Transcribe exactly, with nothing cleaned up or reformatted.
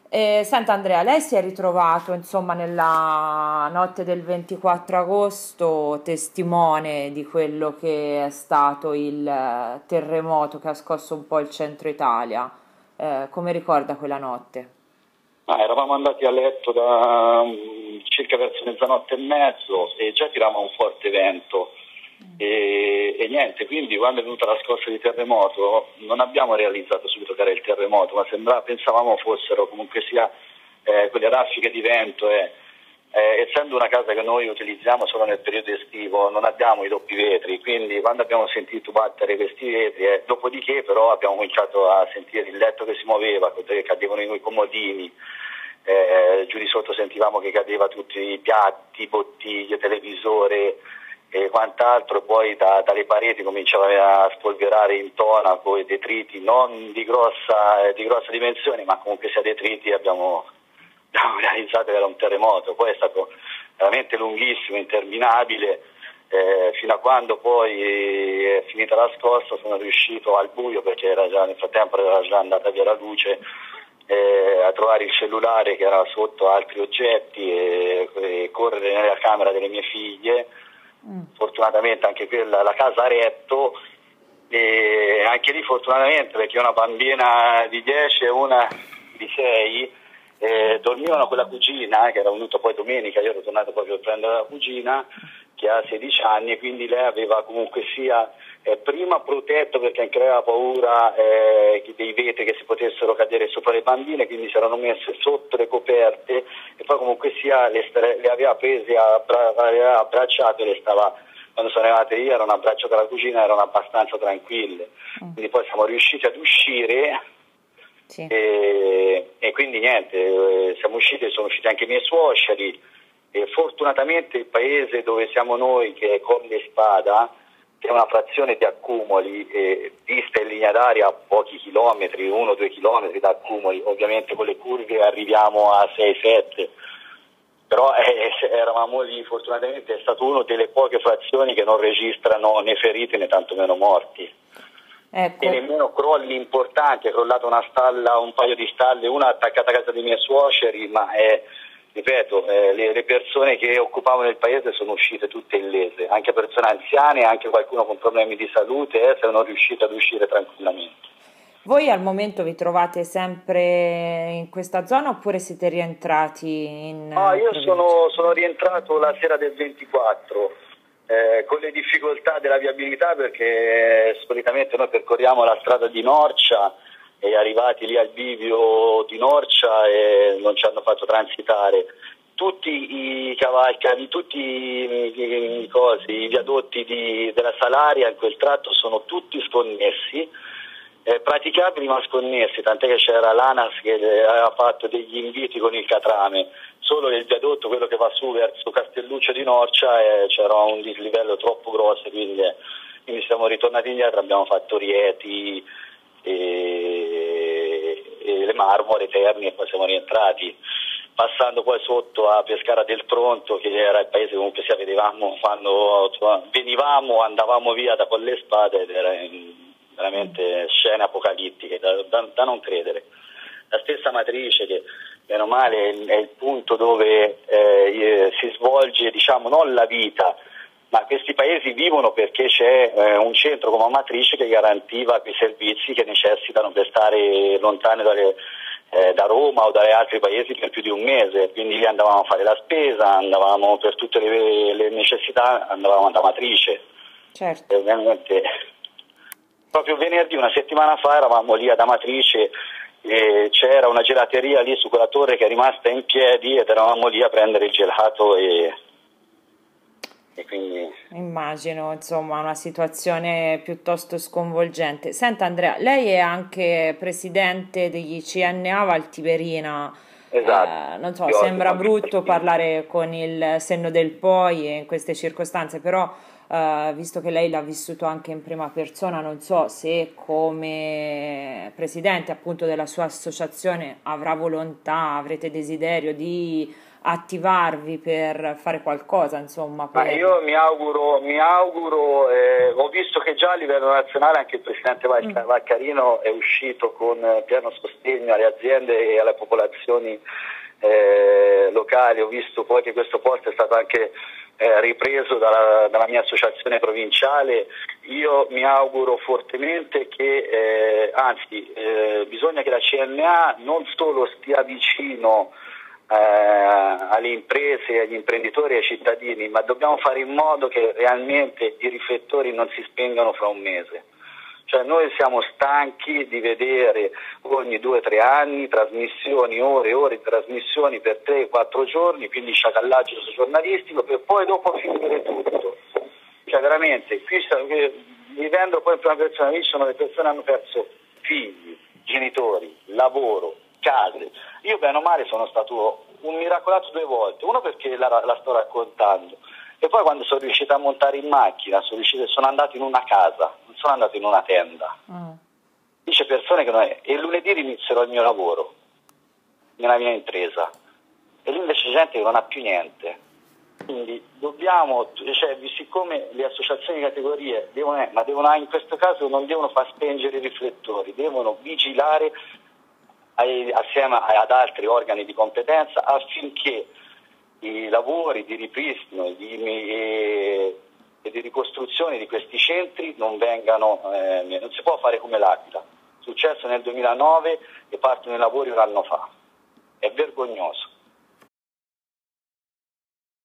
E, senta Andrea, lei si è ritrovato insomma nella notte del ventiquattro agosto testimone di quello che è stato il eh, terremoto che ha scosso un po' il centro Italia. Eh, come ricorda quella notte? Ma eravamo andati a letto da um, circa verso mezzanotte e mezzo e già tirava un forte vento e, e niente, quindi quando è venuta la scossa di terremoto non abbiamo realizzato subito che era il terremoto, ma sembrava, pensavamo fossero comunque sia eh, quelle raffiche di vento e eh, essendo una casa che noi utilizziamo solo nel periodo estivo non abbiamo i doppi vetri, quindi quando abbiamo sentito battere questi vetri, eh, dopodiché però abbiamo cominciato a sentire il letto che si muoveva, che cadevano i comodini, eh, giù di sotto sentivamo che cadeva tutti i piatti, bottiglie, televisore e quant'altro, poi da, dalle pareti cominciava a spolverare intonaco e detriti non di grossa, di grossa dimensione, ma comunque sia detriti. Abbiamo abbiamo realizzato che era un terremoto, poi è stato veramente lunghissimo, interminabile, eh, fino a quando poi è finita la scossa sono riuscito al buio, perché era già, nel frattempo era già andata via la luce, eh, a trovare il cellulare che era sotto altri oggetti e, e correre nella camera delle mie figlie. Mm. Fortunatamente anche quella, la casa ha retto, e anche lì fortunatamente, perché una bambina di dieci e una di sei Eh, dormivano con la cugina, che era venuta poi domenica, io ero tornato proprio per prendere la cugina, che ha sedici anni, e quindi lei aveva comunque sia eh, prima protetto, perché anche lei aveva paura eh, dei vetri che si potessero cadere sopra le bambine, quindi si erano messe sotto le coperte, e poi comunque sia le, le aveva prese, abbra, le aveva abbracciate, le stava, quando sono arrivate io erano abbracciate alla cugina, erano abbastanza tranquille, quindi poi siamo riusciti ad uscire. Sì. E, e quindi niente, eh, siamo usciti, sono usciti anche i miei suoceri, e fortunatamente il paese dove siamo noi, che è Colle Spada, che è una frazione di Accumoli, eh, vista in linea d'aria a pochi chilometri, uno o due chilometri da Accumoli, ovviamente con le curve arriviamo a sei sette, però eh, eravamo lì, fortunatamente è stato uno delle poche frazioni che non registrano né feriti né tantomeno morti. Ecco. E nemmeno crolli importanti, è crollata una stalla, un paio di stalle, una attaccata a casa dei miei suoceri, ma è, ripeto, eh, le, le persone che occupavano il paese sono uscite tutte illese, anche persone anziane, anche qualcuno con problemi di salute, eh, sono riuscite ad uscire tranquillamente. Voi al momento vi trovate sempre in questa zona oppure siete rientrati in... No, io sono, sono rientrato la sera del ventiquattro. Eh, con le difficoltà della viabilità, perché solitamente noi percorriamo la strada di Norcia e arrivati lì al bivio di Norcia e non ci hanno fatto transitare. Tutti i cavalcari, tutti i, i, i, cosi, i viadotti di, della Salaria in quel tratto sono tutti sconnessi, eh, praticabili ma sconnessi, tant'è che c'era l'ANAS che aveva fatto degli inviti con il catrame. Solo il viadotto, quello che va su verso Castelluccio di Norcia, eh, c'era un dislivello troppo grosso, quindi, quindi siamo ritornati indietro, abbiamo fatto Rieti e, e le Marmore, Terni, e poi siamo rientrati, passando poi sotto a Pescara del Tronto, che era il paese comunque sia vedevamo quando venivamo, andavamo via da Colle Spade, ed era veramente scene apocalittiche da, da, da non credere. La stessa Matrice, che meno male è il punto dove eh, si svolge, diciamo, non la vita, ma questi paesi vivono perché c'è eh, un centro come Amatrice che garantiva quei servizi che necessitano per stare lontani dalle, eh, da Roma o dagli altri paesi per più di un mese, quindi lì andavamo a fare la spesa, andavamo per tutte le, le necessità, andavamo ad Amatrice. Certo. E veramente, proprio venerdì, una settimana fa, eravamo lì ad Amatrice. E c'era una gelateria lì su quella torre che è rimasta in piedi ed eravamo lì a prendere il gelato e, e quindi... Immagino, insomma, una situazione piuttosto sconvolgente. Senta Andrea, lei è anche presidente degli C N A Val Tiberina. Esatto. Eh, non so, sembra brutto parlare con il senno del poi in queste circostanze, però Uh, visto che lei l'ha vissuto anche in prima persona, non so se come presidente appunto della sua associazione avrà volontà, avrete desiderio di attivarvi per fare qualcosa, insomma. Per... Ma io mi auguro, mi auguro eh, ho visto che già a livello nazionale anche il presidente Valca- mm. Vaccarino è uscito con pieno sostegno alle aziende e alle popolazioni eh, locali. Ho visto poi che questo posto è stato anche Eh, ripreso dalla, dalla mia associazione provinciale. Io mi auguro fortemente che, eh, anzi, eh, bisogna che la C N A non solo stia vicino eh, alle imprese, agli imprenditori e ai cittadini, ma dobbiamo fare in modo che realmente i riflettori non si spengano fra un mese. Cioè noi siamo stanchi di vedere ogni due o tre anni trasmissioni, ore e ore di trasmissioni per tre quattro giorni, quindi sciacallaggio giornalistico, per poi dopo finire tutto. Cioè veramente, qui vivendo poi in prima persona, lì sono le persone che hanno perso figli, genitori, lavoro, case. Io bene o male sono stato un miracolato due volte, uno perché la, la sto raccontando, e poi quando sono riuscito a montare in macchina, sono, riuscito, sono andato in una casa, non sono andato in una tenda. Mm. Dice persone che non è. E lunedì inizierò il mio lavoro, nella mia impresa. E lì invece c'è gente che non ha più niente. Quindi dobbiamo, cioè, siccome le associazioni di categorie devono, ma devono, in questo caso non devono far spengere i riflettori, devono vigilare ai, assieme ad altri organi di competenza affinché i lavori di ripristino e di, e, e di ricostruzione di questi centri non vengano, eh, non si può fare come l'Aquila, successo nel duemilanove e partono i lavori un anno fa, è vergognoso.